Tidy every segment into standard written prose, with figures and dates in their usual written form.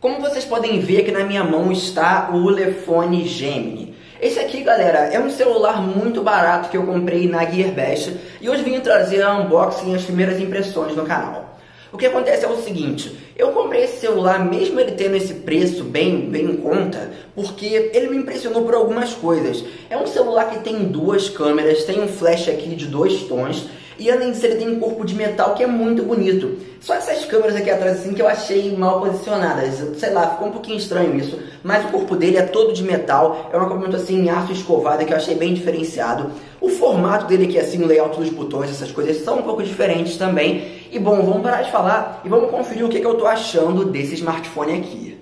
Como vocês podem ver, aqui na minha mão está o Ulefone Gemini. Esse aqui, galera, é um celular muito barato que eu comprei na Gearbest e hoje vim trazer a unboxing e as primeiras impressões no canal. O que acontece é o seguinte, eu comprei esse celular mesmo ele tendo esse preço bem em conta, porque ele me impressionou por algumas coisas. É um celular que tem duas câmeras, tem um flash aqui de 2 tons, e além disso ele tem um corpo de metal que é muito bonito. Só essas câmeras aqui atrás assim que eu achei mal posicionadas, sei lá, ficou um pouquinho estranho isso. Mas o corpo dele é todo de metal, é um acabamento assim em aço escovado que eu achei bem diferenciado. O formato dele aqui assim, o layout dos botões, essas coisas são um pouco diferentes também. E bom, vamos parar de falar e vamos conferir o que eu tô achando desse smartphone aqui.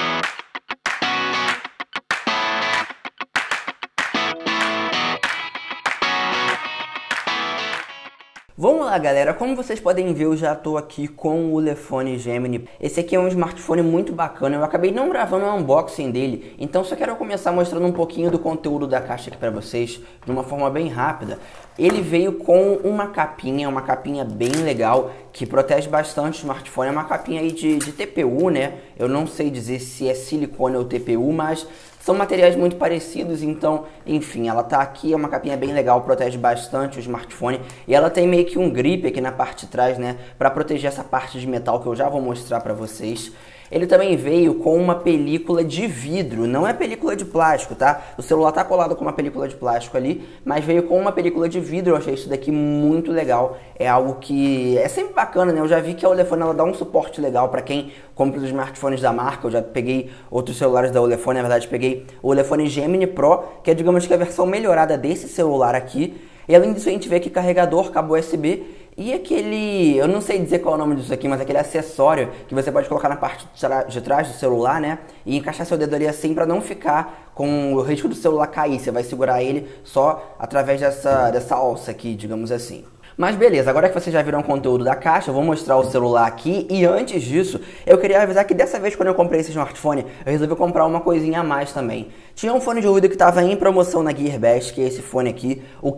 Vamos lá, galera, como vocês podem ver, eu já estou aqui com o Ulefone Gemini. Esse aqui é um smartphone muito bacana, eu acabei não gravando o unboxing dele, então só quero começar mostrando um pouquinho do conteúdo da caixa aqui para vocês, de uma forma bem rápida. Ele veio com uma capinha bem legal, que protege bastante o smartphone. É uma capinha aí de TPU, né? Eu não sei dizer se é silicone ou TPU, mas são materiais muito parecidos, então, enfim, ela tá aqui, é uma capinha bem legal, protege bastante o smartphone. E ela tem meio que um grip aqui na parte de trás, né, para proteger essa parte de metal que eu já vou mostrar para vocês. Ele também veio com uma película de vidro, não é película de plástico, tá? O celular tá colado com uma película de plástico ali, mas veio com uma película de vidro. Eu achei isso daqui muito legal, é algo que é sempre bacana, né? Eu já vi que a Ulefone ela dá um suporte legal para quem compra os smartphones da marca. Eu já peguei outros celulares da Ulefone, na verdade peguei o Ulefone Gemini Pro, que é, digamos que a versão melhorada desse celular aqui. E além disso a gente vê aqui carregador, cabo USB e aquele, eu não sei dizer qual é o nome disso aqui, mas aquele acessório que você pode colocar na parte de trás do celular, né? E encaixar seu dedo ali assim para não ficar com o risco do celular cair. Você vai segurar ele só através dessa alça aqui, digamos assim. Mas beleza, agora que vocês já viram o conteúdo da caixa, eu vou mostrar o celular aqui. E antes disso, eu queria avisar que dessa vez quando eu comprei esse smartphone, eu resolvi comprar uma coisinha a mais também. Tinha um fone de ouvido que estava em promoção na Gearbest, que é esse fone aqui, o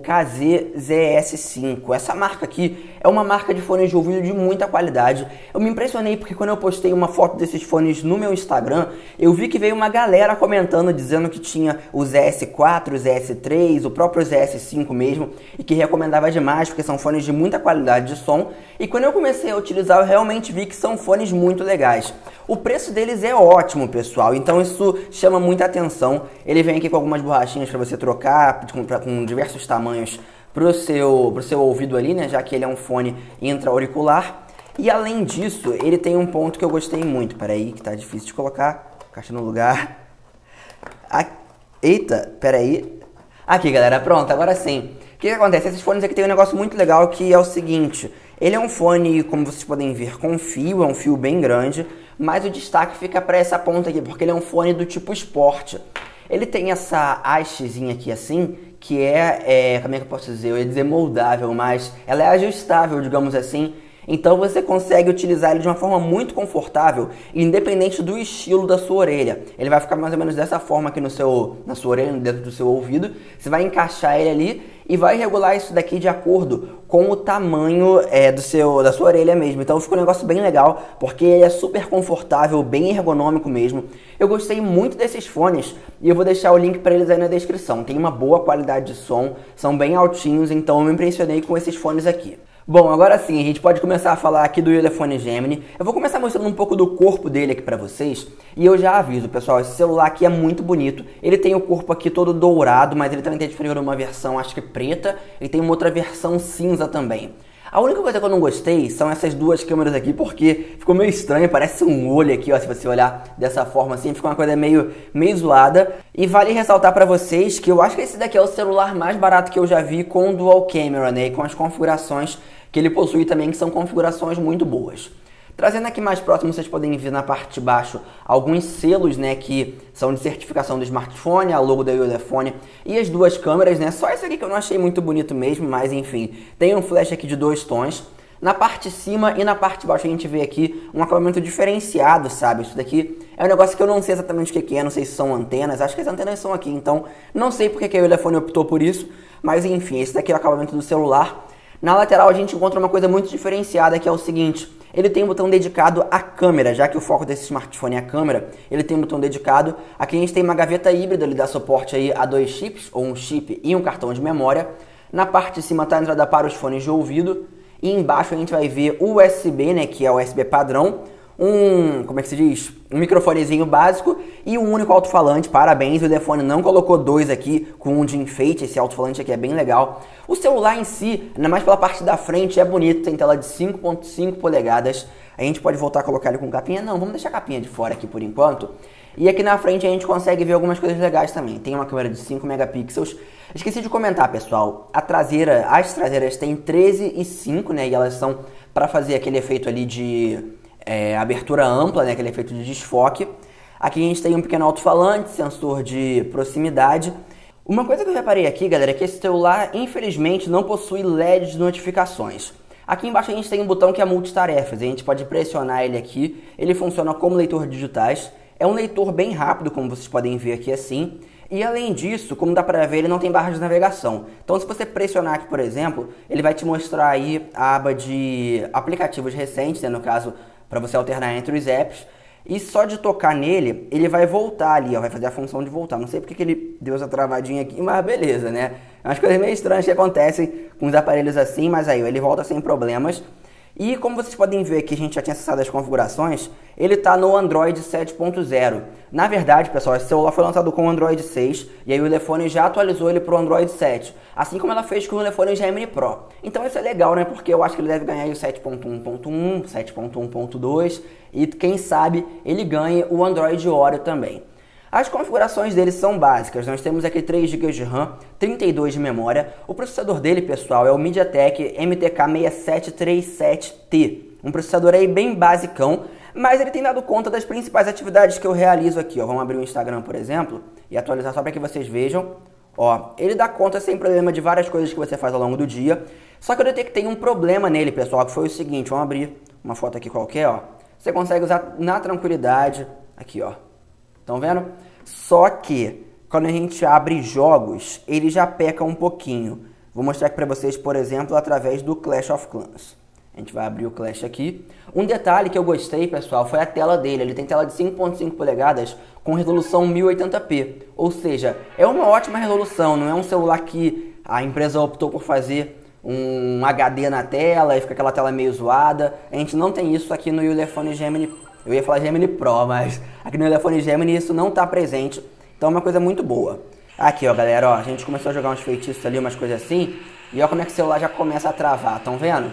KZ-ZS5. Essa marca aqui é uma marca de fones de ouvido de muita qualidade. Eu me impressionei porque quando eu postei uma foto desses fones no meu Instagram, eu vi que veio uma galera comentando, dizendo que tinha o ZS4, o ZS3, o próprio ZS5 mesmo, e que recomendava demais, porque são fones de muita qualidade de som. E quando eu comecei a utilizar, eu realmente vi que são fones muito legais. O preço deles é ótimo, pessoal, então isso chama muita atenção. Ele vem aqui com algumas borrachinhas para você trocar, com diversos tamanhos pro seu ouvido ali, né, já que ele é um fone intra-auricular. E além disso, ele tem um ponto que eu gostei muito. Peraí, que tá difícil de colocar. Caixa no lugar. Eita, peraí. Aqui, galera, pronto, agora sim. O que acontece? Esses fones aqui tem um negócio muito legal que é o seguinte. Ele é um fone, como vocês podem ver, com fio, é um fio bem grande, mas o destaque fica para essa ponta aqui, porque ele é um fone do tipo esporte. Ele tem essa hastezinha aqui assim, que como é que eu posso dizer? Eu ia dizer moldável, mas ela é ajustável, digamos assim. Então você consegue utilizar ele de uma forma muito confortável, independente do estilo da sua orelha. Ele vai ficar mais ou menos dessa forma aqui na sua orelha, dentro do seu ouvido. Você vai encaixar ele ali e vai regular isso daqui de acordo com o tamanho da sua orelha mesmo. Então ficou um negócio bem legal, porque ele é super confortável, bem ergonômico mesmo. Eu gostei muito desses fones e eu vou deixar o link para eles aí na descrição. Tem uma boa qualidade de som, são bem altinhos, então eu me impressionei com esses fones aqui. Bom, agora sim, a gente pode começar a falar aqui do Ulefone Gemini. Eu vou começar mostrando um pouco do corpo dele aqui pra vocês. E eu já aviso, pessoal, esse celular aqui é muito bonito. Ele tem o corpo aqui todo dourado, mas ele também tem disponível uma versão, acho que preta. E tem uma outra versão cinza também. A única coisa que eu não gostei são essas duas câmeras aqui, porque ficou meio estranho, parece um olho aqui, ó, se você olhar dessa forma assim, fica uma coisa meio zoada. E vale ressaltar pra vocês que eu acho que esse daqui é o celular mais barato que eu já vi com dual camera, né, e com as configurações que ele possui também, que são configurações muito boas. Trazendo aqui mais próximo, vocês podem ver na parte de baixo alguns selos, né, que são de certificação do smartphone, a logo da Ulefone e as duas câmeras, né, só esse aqui que eu não achei muito bonito mesmo, mas enfim, tem um flash aqui de 2 tons. Na parte de cima e na parte de baixo a gente vê aqui um acabamento diferenciado, sabe? Isso daqui é um negócio que eu não sei exatamente o que é, não sei se são antenas, acho que as antenas são aqui, então não sei porque que a Ulefone optou por isso, mas enfim, esse daqui é o acabamento do celular. Na lateral a gente encontra uma coisa muito diferenciada, que é o seguinte: ele tem um botão dedicado à câmera, já que o foco desse smartphone é a câmera, ele tem um botão dedicado. Aqui a gente tem uma gaveta híbrida, ele dá suporte aí a 2 chips, ou um chip e um cartão de memória. Na parte de cima está a entrada para os fones de ouvido, e embaixo a gente vai ver o USB, né, que é o USB padrão, como é que se diz? Um microfonezinho básico e um único alto-falante. Parabéns, o telefone não colocou dois aqui com um de enfeite, esse alto-falante aqui é bem legal. O celular em si, ainda mais pela parte da frente, é bonito, tem tela de 5.5 polegadas. A gente pode voltar a colocar ele com capinha? Não, vamos deixar a capinha de fora aqui por enquanto. E aqui na frente a gente consegue ver algumas coisas legais também. Tem uma câmera de 5 megapixels. Esqueci de comentar, pessoal, as traseiras têm 13 e 5, né, e elas são para fazer aquele efeito ali de abertura ampla, né, aquele efeito de desfoque. Aqui a gente tem um pequeno alto-falante, sensor de proximidade. Uma coisa que eu reparei aqui, galera, é que esse celular, infelizmente, não possui LED de notificações. Aqui embaixo a gente tem um botão que é multitarefas, a gente pode pressionar ele aqui, ele funciona como leitor de digitais. É um leitor bem rápido, como vocês podem ver aqui assim. E além disso, como dá pra ver, ele não tem barra de navegação. Então se você pressionar aqui, por exemplo, ele vai te mostrar aí a aba de aplicativos recentes, né, no caso, para você alternar entre os apps. E só de tocar nele, ele vai voltar ali, ó, vai fazer a função de voltar. Não sei porque que ele deu essa travadinha aqui, mas beleza, né? É umas coisas meio estranhas que acontecem com os aparelhos assim, mas aí ó, ele volta sem problemas. E como vocês podem ver que a gente já tinha acessado as configurações, ele está no Android 7.0. Na verdade, pessoal, esse celular foi lançado com o Android 6 e aí o telefone já atualizou ele para o Android 7, assim como ela fez com o telefone Gemini Pro. Então isso é legal, né? Porque eu acho que ele deve ganhar aí o 7.1.1, 7.1.2 e quem sabe ele ganhe o Android Oreo também. As configurações dele são básicas, nós temos aqui 3 GB de RAM, 32 de memória. O processador dele, pessoal, é o MediaTek MTK6737T. Um processador aí bem basicão, mas ele tem dado conta das principais atividades que eu realizo aqui. Ó. Vamos abrir o Instagram, por exemplo, e atualizar só para que vocês vejam. Ó, ele dá conta sem problema de várias coisas que você faz ao longo do dia. Só que eu detectei um problema nele, pessoal, que foi o seguinte. Vamos abrir uma foto aqui qualquer, ó. Você consegue usar na tranquilidade. Aqui, ó. Estão vendo? Só que, quando a gente abre jogos, ele já peca um pouquinho. Vou mostrar aqui pra vocês, por exemplo, através do Clash of Clans. A gente vai abrir o Clash aqui. Um detalhe que eu gostei, pessoal, foi a tela dele. Ele tem tela de 5.5 polegadas com resolução 1080p. Ou seja, é uma ótima resolução. Não é um celular que a empresa optou por fazer um HD na tela e fica aquela tela meio zoada. A gente não tem isso aqui no telefone Gemini. Eu ia falar Gemini Pro, mas aqui no telefone Gemini isso não está presente. Então é uma coisa muito boa. Aqui, ó, galera, ó, a gente começou a jogar uns feitiços ali, umas coisas assim. E ó como é que o celular já começa a travar, estão vendo?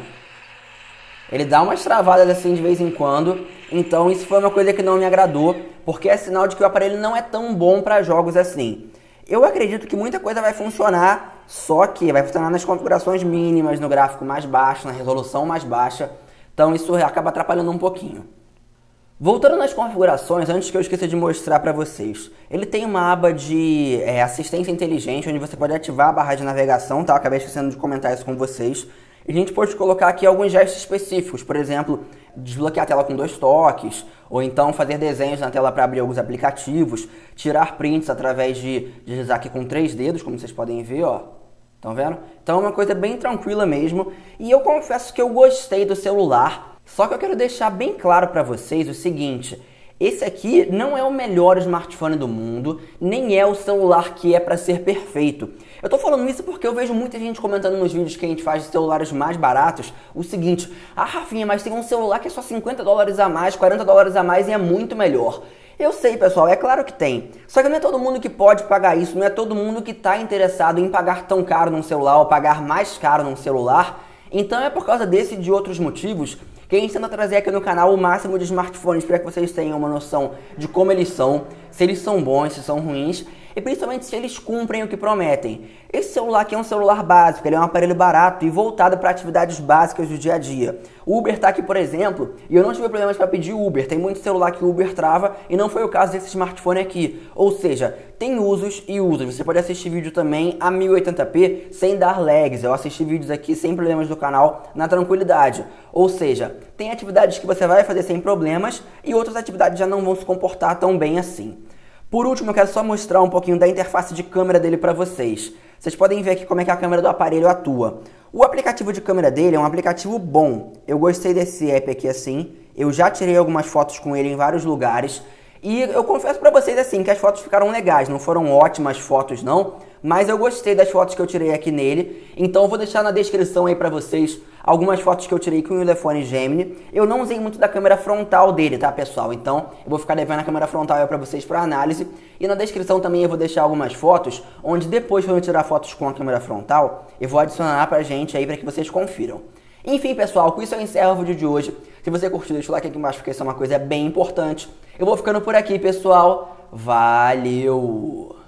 Ele dá umas travadas assim de vez em quando. Então isso foi uma coisa que não me agradou, porque é sinal de que o aparelho não é tão bom para jogos assim. Eu acredito que muita coisa vai funcionar, só que vai funcionar nas configurações mínimas, no gráfico mais baixo, na resolução mais baixa. Então isso acaba atrapalhando um pouquinho. Voltando nas configurações, antes que eu esqueça de mostrar para vocês, ele tem uma aba de assistência inteligente, onde você pode ativar a barra de navegação, tá? Eu acabei esquecendo de comentar isso com vocês. E a gente pode colocar aqui alguns gestos específicos, por exemplo, desbloquear a tela com 2 toques, ou então fazer desenhos na tela para abrir alguns aplicativos, tirar prints através de deslizar aqui com 3 dedos, como vocês podem ver, ó. Estão vendo? Então é uma coisa bem tranquila mesmo, e eu confesso que eu gostei do celular. Só que eu quero deixar bem claro para vocês o seguinte, esse aqui não é o melhor smartphone do mundo, nem é o celular que é para ser perfeito. Eu tô falando isso porque eu vejo muita gente comentando nos vídeos que a gente faz de celulares mais baratos, o seguinte, ah Rafinha, mas tem um celular que é só $50 a mais, $40 a mais e é muito melhor. Eu sei, pessoal, é claro que tem. Só que não é todo mundo que pode pagar isso, não é todo mundo que está interessado em pagar tão caro num celular ou pagar mais caro num celular. Então é por causa desse e de outros motivos que a gente tenta trazer aqui no canal o máximo de smartphones para que vocês tenham uma noção de como eles são, se eles são bons, se são ruins e principalmente se eles cumprem o que prometem. Esse celular aqui é um celular básico, ele é um aparelho barato e voltado para atividades básicas do dia a dia. O Uber está aqui, por exemplo, e eu não tive problemas para pedir Uber. Tem muito celular que o Uber trava e não foi o caso desse smartphone aqui. Ou seja, tem usos e usos. Você pode assistir vídeo também a 1080p sem dar lags. Eu assisti vídeos aqui sem problemas do canal na tranquilidade. Ou seja, tem atividades que você vai fazer sem problemas e outras atividades já não vão se comportar tão bem assim. Por último, eu quero só mostrar um pouquinho da interface de câmera dele para vocês. Vocês podem ver aqui como é que a câmera do aparelho atua. O aplicativo de câmera dele é um aplicativo bom. Eu gostei desse app aqui assim. Eu já tirei algumas fotos com ele em vários lugares. E eu confesso pra vocês assim, que as fotos ficaram legais. Não foram ótimas fotos não, mas eu gostei das fotos que eu tirei aqui nele. Então eu vou deixar na descrição aí pra vocês algumas fotos que eu tirei com o Ulefone Gemini. Eu não usei muito da câmera frontal dele, tá, pessoal? Então eu vou ficar devendo a câmera frontal aí pra vocês pra análise. E na descrição também eu vou deixar algumas fotos, onde depois quando eu tirar fotos com a câmera frontal, eu vou adicionar pra gente aí pra que vocês confiram. Enfim, pessoal, com isso eu encerro o vídeo de hoje. Se você curtiu, deixa o like aqui embaixo, porque isso é uma coisa bem importante. Eu vou ficando por aqui, pessoal. Valeu!